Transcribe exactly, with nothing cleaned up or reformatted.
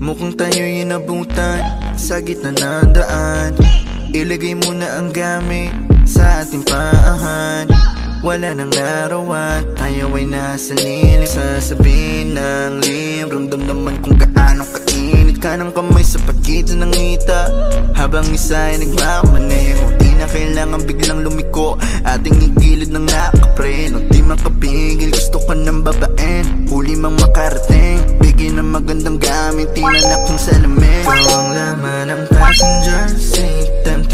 Mukhang tayo'y inabutan sa gitna ng daan. Ilagay mo na ang gamit sa ating paahan. Wala nang araw at tayo ay nasa lilim. Sasabihin ng lim, ramdam naman kung gaano kainit ka ng kamay sa pagitan ng ngita. Habang isa ay nagmamaneho, di na kailangan biglang lumiko. Ating igilid ng nakapre, no di makapigil, gusto ka ng babaen. Huli mang makarating, bigyan ng magandang gamit, tinanak ng salamin. Ikaw ang laman ng passenger seat,